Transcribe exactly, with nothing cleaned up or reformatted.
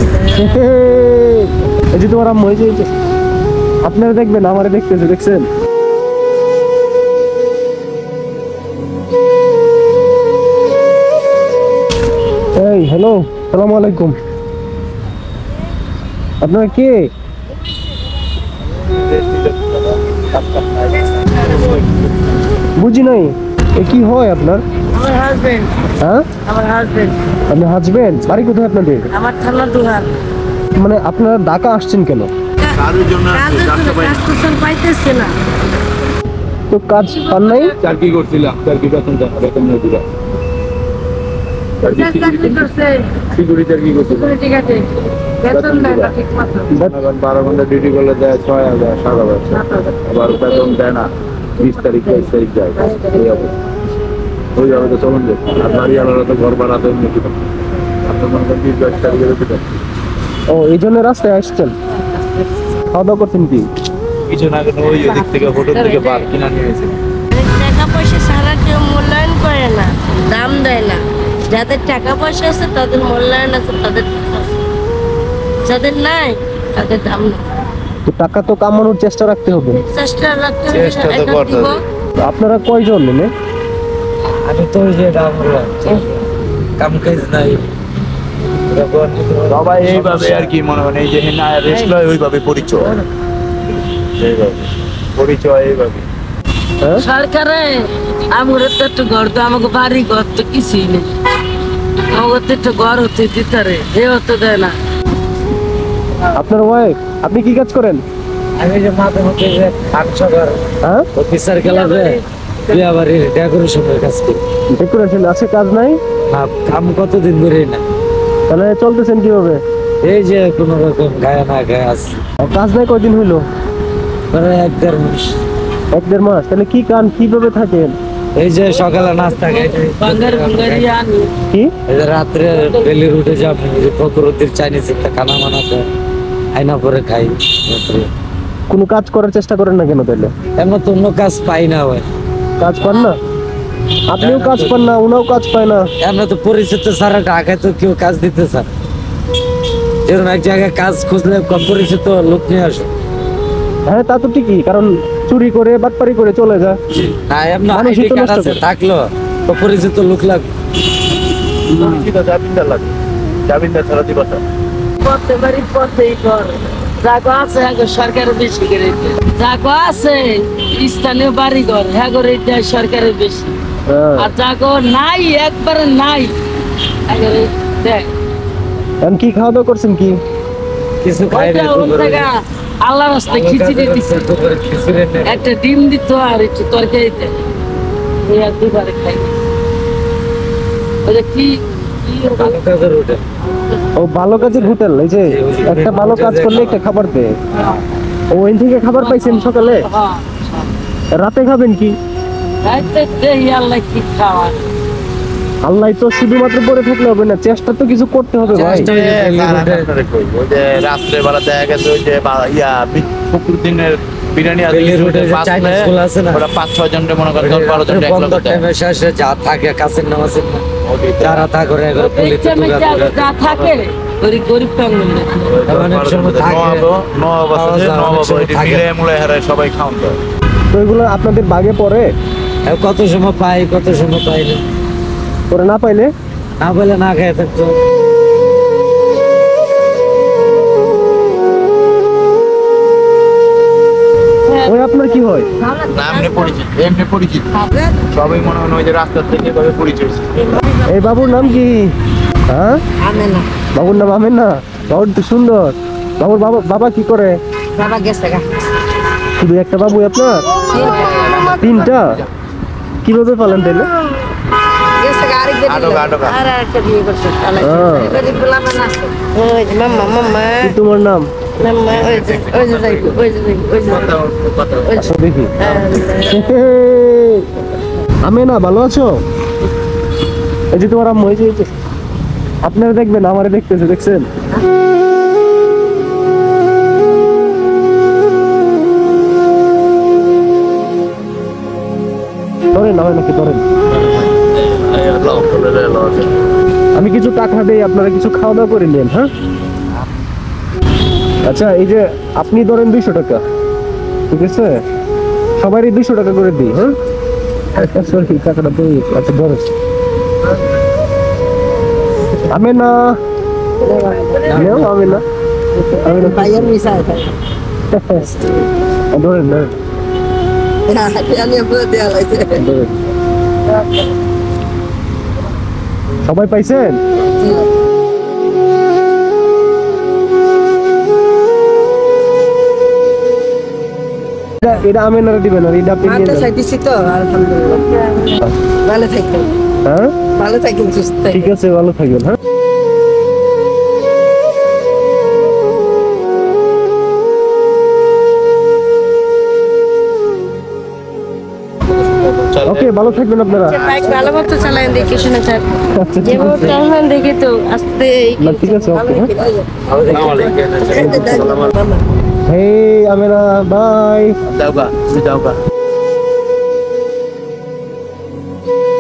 এই যে তোমার আম্মু, এই যে আপনারা দেখবেন, আমারে দেখতেছে, দেখছেন? এই হ্যালো, আসসালামু আলাইকুম। আপনারা কে? বুঝি নাই। এ কি হয় আপনার? আমার হাজবেন্ড। হ্যাঁ, আমার হাজবেন্ড। আপনার হাজবেন্ড? বাড়ি কোথায় আপনাদের? আমার থানা দুহার। মানে আপনারা ঢাকা আসছেন কেন? কাজের জন্য পাইতেছে না তো কাজ পান নাই? চাকরি করছিলাম, চাকরি বেতন বেতন দিলা সিকিউরিটি চাকরি করছিলাম, বারো ঘন্টা ডিউটি করলে দেয় ছয় হাজার সাত হাজার, আবার বেতন দেয় না, বিশ তারিখ বাইশ তারিখ যায়। এই অবস্থা ওই যাবে তো চলুন যে, আর বাড়ি আলাদা তো ঘর ভাড়া তো এমনি দিবেন, আপনার মনে করেন বিশ বাইশ তারিখে দিবেন। ও, এই জন্য রাস্তায় আসছেন? খাওয়া দাওয়া করছেন কি? কিছু না, কেন ওই দিক থেকে হোটেল থেকে বার কিনা নিয়ে এসেছি। টাকা পয়সা ছাড়া কেউ মূল্যায়ন করে না, দাম দেয় না। যাদের টাকা পয়সা আছে তাদের মূল্যায়ন আছে, তাদের যাদের নাই তাদের দাম নেই। তো টাকা তো কামানোর চেষ্টা রাখতে হবে। চেষ্টা রাখতে চেষ্টা তো করতে হবে। আপনারা কয়জন নেন? আমি তো ওই যে কাম কাজ নাই, সবাই এইভাবে আর কি মনে হয়, এই যে রেস্ট লয় ওইভাবে পরিচয়, এইভাবে পরিচয় এইভাবে। সরকারে আমাদের তো একটু ঘর, তো আমাকে বাড়ি ঘর তো কিছুই নেই, আমাকে তো একটু ঘর হতে দিতে রে, এ হতে দেয় না। আপনার ওয়াইফ? আপনি কি কাজ করেন? আমি যে মাঝে মধ্যে যে কাজ করার হ্যাঁ, অফিসার গেলাবে বিয়া বাড়ির ডেকোরেশনের কাজ করি। ডেকোরেশন আছে, কাজ নাই? না, কাম কতদিন ধরে না। তাহলে চলতেছেন কিভাবে? এই যে কোন রকম গায়ে না গায়ে আছে। কাজ নাই কয়দিন হইলো? প্রায় এক দেড় মাস। এক দেড় মাস? তাহলে কি কান, কিভাবে থাকেন? এই যে সকালে নাস্তা খাই, বাঙ্গার বাঙ্গারি আনি কি এই যে রাত্রে বেলি রুটে যাব, প্রকৃতির চাইনিজ একটা খানা বানাতে আইনা পরে খাই। কোনো কাজ করার চেষ্টা করেন না কেন তাহলে? এমন তো অন্য কাজ পাই না ভাই। কাজ পান না? আপনিও কাজ পান না, উনাও কাজ পায় না। এমন তো পরিচিত ছাড়া ঢাকায় তো কেউ কাজ দিতে চান, যেরকম এক জায়গায় কাজ খুঁজলে কম পরিচিত লোক নিয়ে আসো। হ্যাঁ, তা তো ঠিকই, কারণ চুরি করে বাটপারি করে চলে যায়। না, এমন মানুষই আইডি তো কার্ড নষ্ট আছে করে। থাকলো তো পরিচিত লোক লাগবে। পরিচিত জামিনদার লাগে, জামিনদার ছাড়া দিবা না। পথে বাড়ি পথেই ঘর, যাগো আছে আগে সরকারে বেশি করে দেয়, যাগো আছে স্থানীয় বাড়ি ঘর হ্যাঁ করে দেয় সরকারে বেশি, হ্যাঁ, আর যাগো নাই একবারে নাই একেবারে দেয়। এখন কি খাওয়া দাওয়া করছেন কি? কিছু খাই না, ওইটা ওর থেকে আল্লাহ রাস্তায় খিচুড়ি দিচ্ছে, একটা ডিম দিত আর একটু তরকারি দেয়, এই আর দুবারে খাই। ওই যে কি কি ভালো কাজের হোটেল। ও, ভালো কাজের হোটেল। এই যে একটা ভালো কাজ করলে একটা খাবার দেয়। ও, ওই থেকে খাবার পাইছেন সকালে? হ্যাঁ, রাতে খাবেন কি? রাইতে দেই আল্লাহ কি খাওয়া। আল্লাহ তো শুধুমাত্র পড়ে থাকলে হবে না, চেষ্টা তো কিছু করতে হবে ভাই। চেষ্টা- ওই যে রাত্রে বেলা দেখা গেছে ওই যে বা- ইয়া বি- শুক্র দিনের বিরিয়ানি আছে, বেলি রোডে যে পাঁচ চাইনিজ প্লেট, গুলো আছে না, ওরা পাঁচ ছয় জনকে মনে করে দশ বারো জন এক বন্ধ লোক দেয়। টাইমে শেষে যা থাকে কাছের নামাজের না, যারা তা করে একবার পুলিশে এই তুলে যে যা থাকে গরিব গরিব ফ্যামিলি অনেক সময় থাকে, নবাব আছে যে, খাওয়া নবাব দাওয়া ওই যে থাকে। মিলে মুলে হারায় সবাই খাওয়ান দেয়। তো এগুলো আপনাদের বাগে পড়ে? কত সময় পাই কত সময় পাই না, পরে না পাইলে না বলে না খেয়ে থাকতো। ওই আপনার কি হয়? না এমনি পরিচিত, এমনি পরিচিত সবাই মনে হয় ওই যে রাস্তার থেকে এভাবে পরিচয়। এই বাবুর নাম কি? হ্যাঁ, আনে না বাবুর নাম আমেন না? বাবুর তো সুন্দর। বাবুর বাবা বাবা কি করে? বাবা গেছে গা শুধু একটা বাবু আপনার? তিনটা? কিভাবে পালেন তাইলে? গেছে গা আরেক আটক, আটক। আর একটা বিয়ে করছে হ্যাঁ। গরিব গোলাম না ওই যে মাম্মা মাম্মা কি তোমার নাম? মাম্মা ওই যে ওই যে যাইবো ওই যে যাইবো ওই যে ওই যে আচ্ছা, দেখি। আমেনা, ভালো আছো? এই যে তোমার আম্মু, এই যে এই যে। আপনারা দেখবেন, আমারে দেখতেছে, দেখছেন? ধরেন, হয় নাকি ধরেন। আমি কিছু টাকা দেই, আপনারা কিছু খাওয়া দাওয়া করে নেন। হ্যাঁ, আচ্ছা এই যে আপনি ধরেন দুইশো টাকা, ঠিক আছে, সবারই দুইশো টাকা করে দিই। হ্যাঁ সরি টাকাটা তো আচ্ছা ধরেন। আমি না নেও, আমি না আমি না Bayar misal kan. ধরেন ধরেন Nah, dia ni apa dia lah itu. ধরেন। সবাই পাইছেন? এটা- এটা আমেনারে দিবেন আর এটা আপনি নিয়ে Ada যান। saya di situ, alhamdulillah. Balik lagi. হ্যাঁ Balik lagi suster. ঠিক আছে, ভালো থাকবেন। হ্যাঁ ওকে, ভালো থাকবেন আপনারা। বাইক ভালো মতো চালান দেখে শুনে স্যার, আচ্ছা ঠিক যেমন আছে, চালান দেখে তো আস্তে না ঠিক আছে ওকে। হ্যাঁ Mama. Hey Amena by. যাও গা, তুমি যাও গা।